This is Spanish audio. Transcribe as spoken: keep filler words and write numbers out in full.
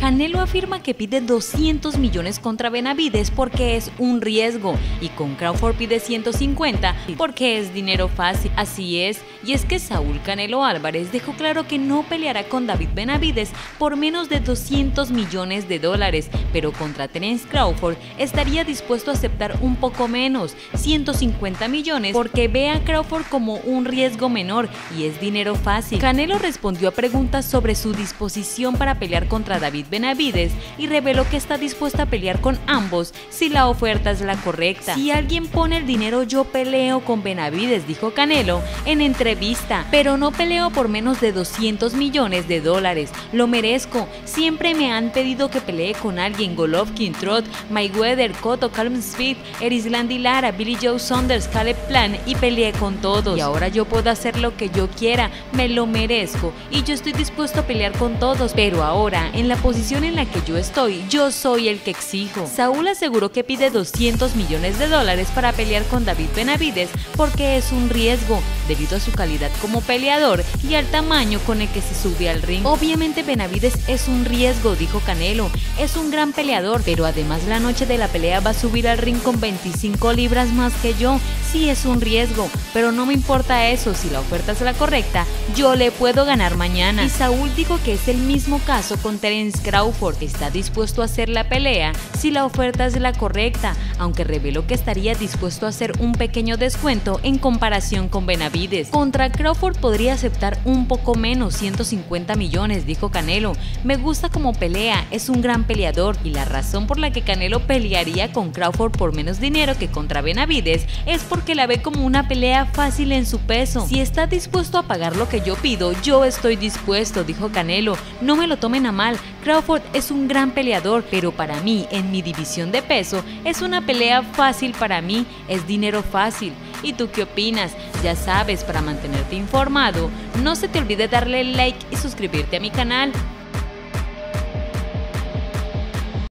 Canelo afirma que pide doscientos millones contra Benavidez porque es un riesgo y con Crawford pide ciento cincuenta porque es dinero fácil. Así es, y es que Saúl Canelo Álvarez dejó claro que no peleará con David Benavidez por menos de doscientos millones de dólares, pero contra Terence Crawford estaría dispuesto a aceptar un poco menos, ciento cincuenta millones, porque ve a Crawford como un riesgo menor y es dinero fácil. Canelo respondió a preguntas sobre su disposición para pelear contra David Benavidez y reveló que está dispuesta a pelear con ambos si la oferta es la correcta. Si alguien pone el dinero, yo peleo con Benavidez, dijo Canelo en entrevista, pero no peleo por menos de doscientos millones de dólares. Lo merezco. Siempre me han pedido que pelee con alguien: Golovkin, Trot, Mayweather, Cotto, Callum Smith, Erislandy Lara, Billy Joe Saunders, Caleb Plant, y peleé con todos. Y ahora yo puedo hacer lo que yo quiera, me lo merezco y yo estoy dispuesto a pelear con todos, pero ahora, en la posición en la que yo estoy, yo soy el que exijo. Saúl aseguró que pide doscientos millones de dólares para pelear con David Benavidez porque es un riesgo, debido a su calidad como peleador y al tamaño con el que se sube al ring. Obviamente Benavidez es un riesgo, dijo Canelo, es un gran peleador, pero además la noche de la pelea va a subir al ring con veinticinco libras más que yo. Sí, es un riesgo, pero no me importa eso, si la oferta es la correcta, yo le puedo ganar mañana. Y Saúl dijo que es el mismo caso con Terence Crawford, está dispuesto a hacer la pelea si la oferta es la correcta, aunque reveló que estaría dispuesto a hacer un pequeño descuento en comparación con Benavidez. Contra Crawford podría aceptar un poco menos, ciento cincuenta millones, dijo Canelo. Me gusta como pelea, es un gran peleador, y la razón por la que Canelo pelearía con Crawford por menos dinero que contra Benavidez es porque la ve como una pelea fácil en su peso. Si está dispuesto a pagar lo que yo pido, yo estoy dispuesto, dijo Canelo. No me lo tomen a mal, Crawford es un gran peleador, pero para mí, en mi división de peso, es una pelea fácil para mí, es dinero fácil. ¿Y tú qué opinas? Ya sabes, para mantenerte informado, no se te olvide darle like y suscribirte a mi canal.